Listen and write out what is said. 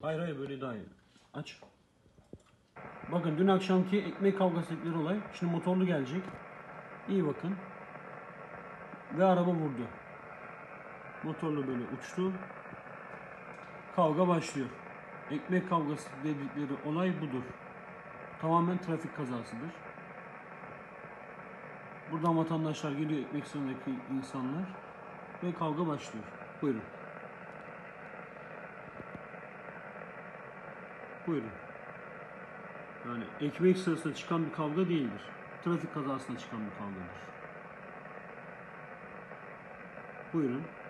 Hayır hayır, böyle daha iyi. Aç. Bakın dün akşamki ekmek kavgası etleri olay. Şimdi motorlu gelecek. İyi bakın. Ve araba vurdu. Motorlu böyle uçtu. Kavga başlıyor. Ekmek kavgası dedikleri olay budur. Tamamen trafik kazasıdır. Buradan vatandaşlar geliyor, ekmek sınırındaki insanlar. Ve kavga başlıyor. Buyurun. Buyurun. Yani ekmek sırasında çıkan bir kavga değildir. Trafik kazasında çıkan bir kavgadır. Buyurun.